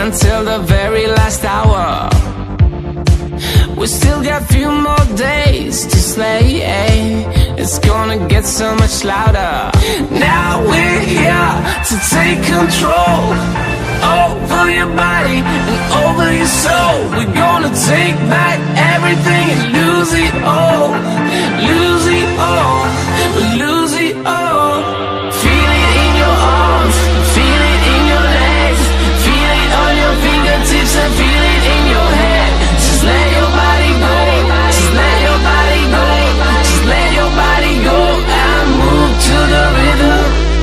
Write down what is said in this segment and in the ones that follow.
until the very last hour. We still got a few more days to slay. It's gonna get so much louder. Now we're here to take control over your body and over your soul. We're gonna take back everything and lose it all. Lose it all, lose it all. Feel it in your arms, feel it in your legs, feel it on your fingertips and feel it in your head. Just let your body go, just let your body go, just let your body go and move to the rhythm.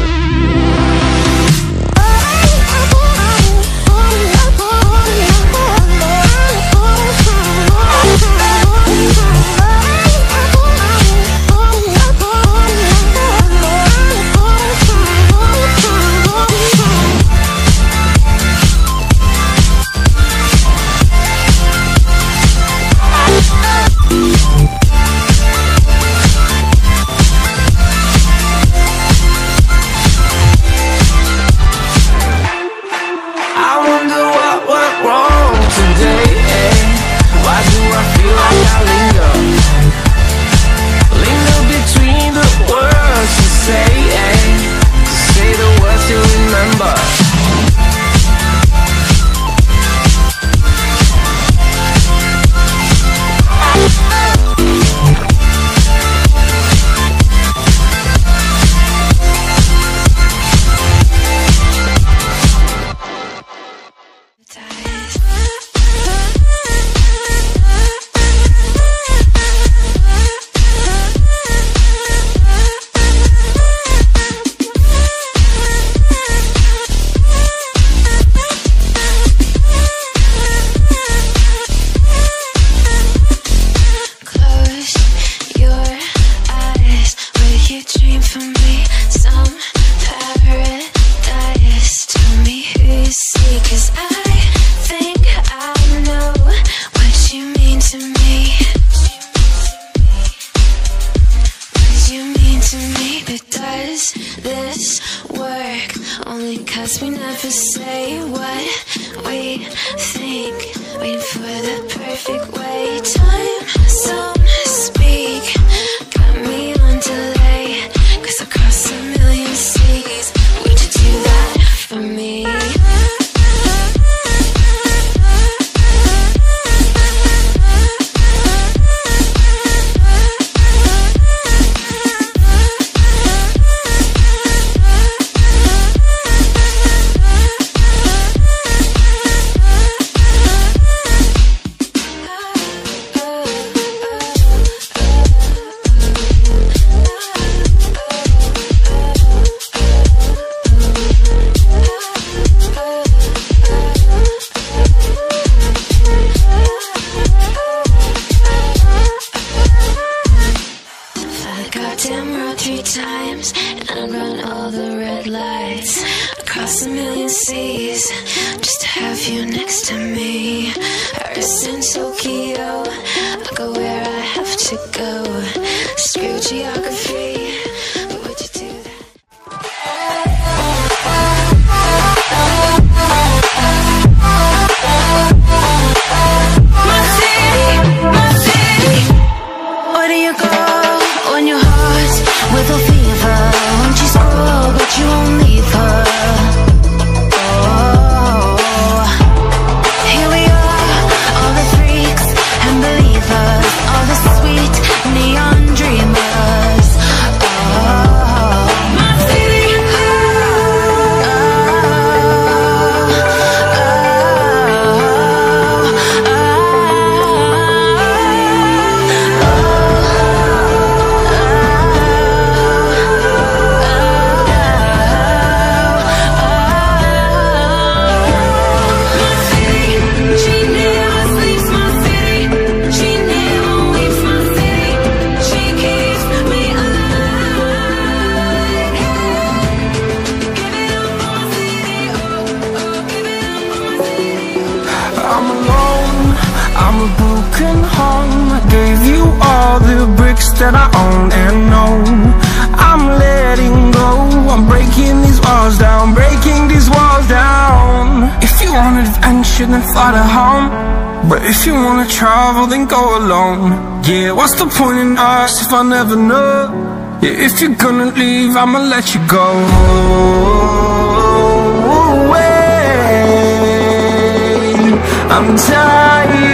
that I own and know. I'm letting go, I'm breaking these walls down, breaking these walls down. If you want adventure, then fly to home. But if you wanna travel, then go alone. Yeah, what's the point in us if I never know? Yeah, if you're gonna leave, I'ma let you go. I'm tired